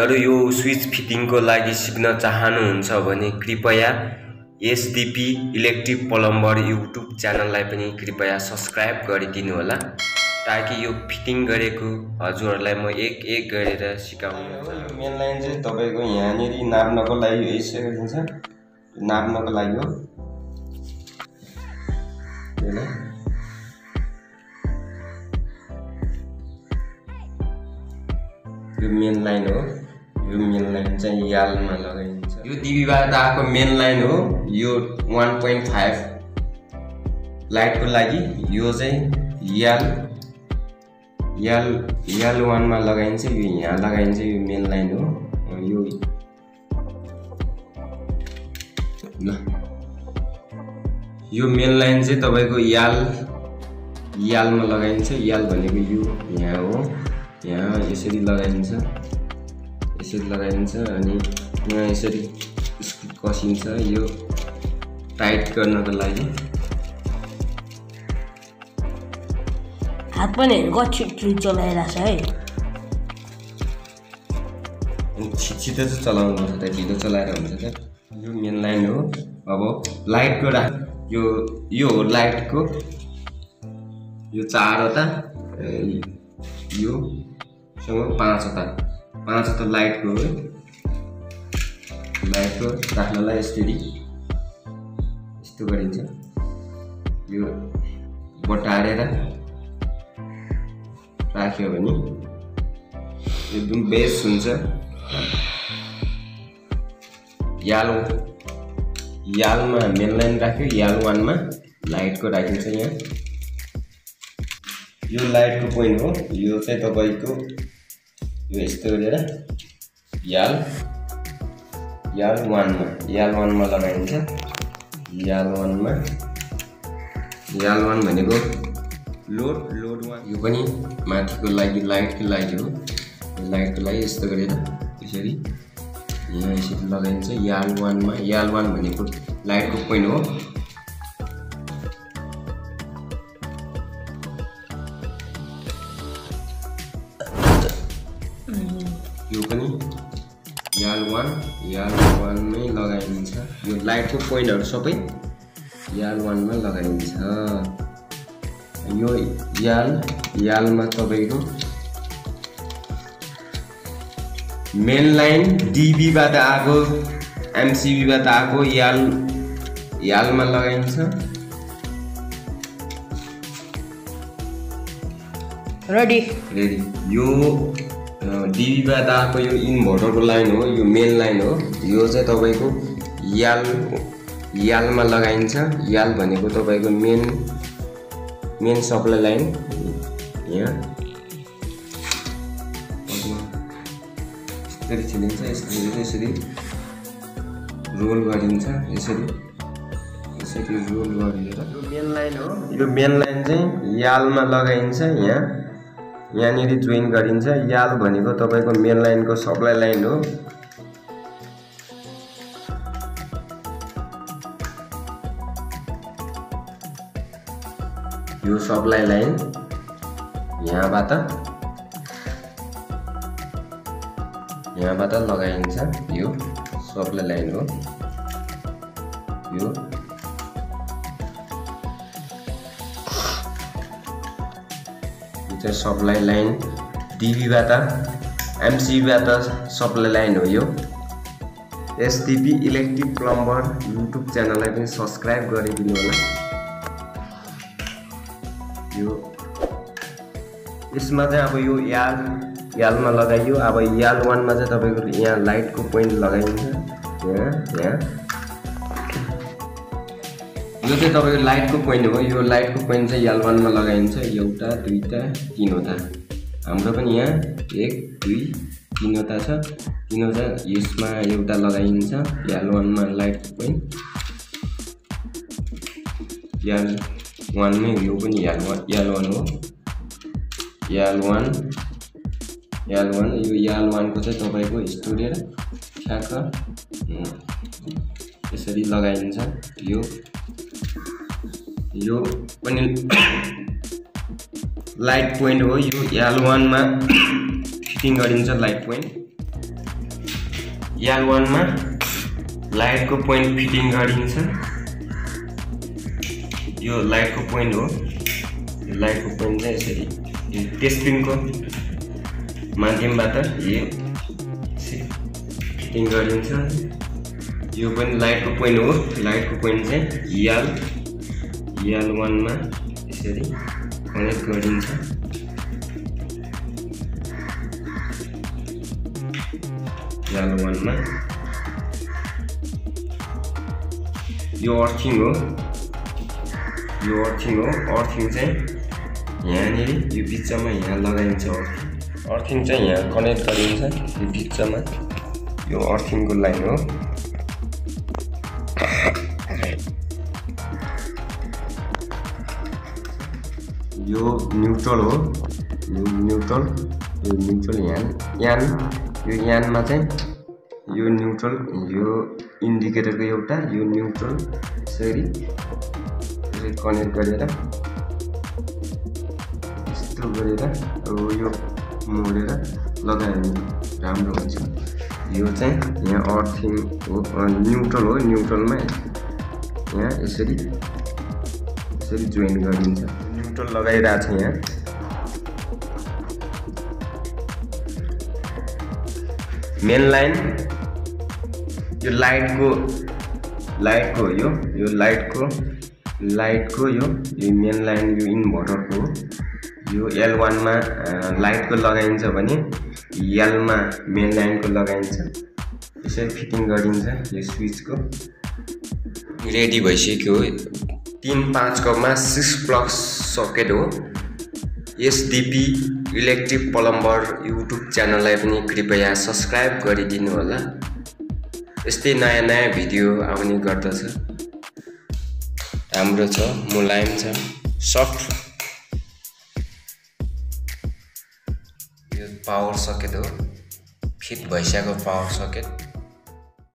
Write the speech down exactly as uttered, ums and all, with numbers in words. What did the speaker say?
तपाईहरु यो स्विच फिटिङको लागि सिक्न चाहनुहुन्छ भने कृपया एसडीपी इलेक्ट्रिक प्लम्बर युट्युब च्यानललाई पनि कृपया सब्स्क्राइब गरिदिनु होला ताकि यो फिटिङ गरेको हजुरहरुलाई म एक एक गरेर सिकाउनु। यो मेन लाइन चाहिँ तपाईको यहाँ नेरी नाप्नको लागि यसो गरिन्छ, नाप्नको लागि हो हैन। यो मेन लाइन हो, यो मेन लाइन चाहिँ यालमा लगाइन्छ। यो डीबीबाट आएको मेन लाइन हो, यो one point five लाइटको लागि यो चाहिँ याल याल याल one मा लगाइन्छ, यो यहाँ लगाइन्छ, यो मेन लाइन हो। यो ल यो मेन लाइन चाहिँ तपाईको याल यालमा लगाइन्छ। याल भनेको यो यहाँ हो, यहाँ यसरी लगाइन्छ, यसरी लगाइन्छ अनि यहाँ यसरी कसिन्छ यो टाइट गर्नको लागि। हात पनि गछि चलाइराछ है, छिटो चाहिँ चलाउनु पर्छ त, ढिलो चलाएर हुन्छ त। यो मेन लाइन हो। अब लाइटको रा यो यो हो लाइटको, यो चारवटा यो सँग पाँचवटा पाँचवटा लाइटको हो। लाइटको राख्नलाई यसरी यस्तो गरिन्छ, यो बटारेर राख्यो भने एकदम बेस्ट हुन्छ। याल यालमा मेन लाइन राख्यो, याल वानमा लाइटको राखिन्छ। यहाँ यो लाइटको पोइन्ट हो, यो चाहिँ तपाईको यो यस्तो गरेर याल याल वानमा याल वानमा लगाइन्छ। याल वानमा याल वान भनेको लोड लोड वान, यो पनि माथिको लागि लाइटको लागि हो। लाइटको लागि यस्तो गरेर यसरी यहाँ यसरी लगाइन्छ। याल वानमा याल वान भनेको लाइटको पोइन्ट हो। यो पनि याल वान याल वानमै लगाइन्छ। यो लाइटको पोइन्टहरु सबै याल वानमा लगाइन्छ। यो याल यालमा तपाईको मेन लाइन डीबीबाट आएको एमसीबीबाट आएको याल यालमा लगाइन्छ। रेडी रेडी यो डीबीबाट आएको यो इन्भर्टरको लाइन हो, यो मेन लाइन हो। यो चाहिँ तपाईको याल यालमा लगाइन्छ। याल भनेको तपाईको मेन मेन सप्लाई लाइन। यहाँ यसरी छिलिन्छ, यसरी यसरी रोल गरिन्छ, यसरी यसरी रोल गरेर यो मेन लाइन हो। यो मेन लाइन चाहिँ यालमा लगाइन्छ। यहाँ यहाँनिर जोइन गरिन्छ। याल भनेको तपाईको मेन लाइनको सप्लाई लाइन हो। यो सप्लाई लाइन यहाँबाट यहाँबाट लगाइन्छ। यो सप्लाई लाइन हो। यो चाहिँ सप्लाई लाइन डीबीबाट एमसीबीबाट सप्लाई लाइन हो। यो एसडीपी इलेक्ट्रिक प्लम्बर युट्युब च्यानललाई पनि सब्स्क्राइब गरिदिनु होला। यो यसमा चाहिँ अब यो याल यालमा लगाइयो। अब याल वानमा चाहिँ तपाईको यहाँ लाइटको पोइन्ट लगाइन्छ। यहाँ यहाँ यो चाहिँ तपाईको लाइटको पोइन्ट हो। यो लाइटको पोइन्ट चाहिँ याल वानमा लगाइन्छ। एउटा दुईटा तीनवटा, हाम्रो पनि यहाँ एक दुई तीनवटा छ। तीनवटा यसमा एउटा लगाइन्छ याल वानमा लाइटको पोइन्ट। याल वानमै यो पनि याल वान याल वान हो। याल वान याल वान यो याल वानको चाहिँ तपाईको स्टोरेर ठ्याक्क यसरी लगाइन्छ। यो यो पनि लाइट पोइन्ट हो। यो याल वानमा फिटिङ गरिन्छ लाइट पोइन्ट। याल वन मा लाइटको पोइन्ट फिटिङ गरिन्छ। यो लाइटको पोइन्ट हो। यो लाइटको पोइन्ट चाहिँ यसरी यो टेस्ट पिनको माध्यमबाट यो फिटिङ गरिन्छ। यो पनि लाइटको पोइन्ट हो। लाइटको पोइन्ट चाहिँ याल याल वन मा यसरी कनेक्ट गरिन्छ। याल वन मा यो अर्थिङ हो। यो अर्थिङ हो। अर्थिङ चाहिँ यहाँनिर यो बिचमा यहाँ लगाइन्छ। अर्थिङ अर्थिङ चाहिँ यहाँ कनेक्ट गरिन्छ यो बिचमा। यो अर्थिङको लाइन हो। यो न्युट्रल हो। यो न्युट्रल यो न्युट्रल यान यान यो यानमा चाहिँ यो न्युट्रल यो इन्डिकेटरको एउटा यो न्युट्रल यसरी कनेक्ट गरेर यस्तो गरेर अब यो मोडेर लगायो भने राम्रो हुन्छ। यो चाहिँ यहाँ अर्थिङ हो। न्युट्रल हो। न्युट्रलमा यहाँ यसरी यसरी जोइन गरिन्छ। न्युट्रल लगाइरहेको छ यहाँ। मेन लाइन यो लाइटको लाइटको यो यो लाइटको लाइटको यो यो मेन लाइन यो इन्भर्टरको हो। यो एल वन मा लाइटको लगाइन्छ भने एलमा मेन लाइनको लगाइन्छ। यसरी फिटिङ गरिन्छ। यो स्विचको रेडी भइसक्यो। तीन पाँच कपमा सिक्स प्लग सकेट हो। एसडिपी इलेक्ट्रिक प्लम्बर युट्युब च्यानललाई पनि कृपया सब्सक्राइब गरिदिनु होला। यस्तै नयाँ नयाँ भिडियो आउने गर्दछ। राम्रो छ, मुलायम छ, सफ्ट। यो पावर सकेट हो। फिट भइसकेको पावर सकेट।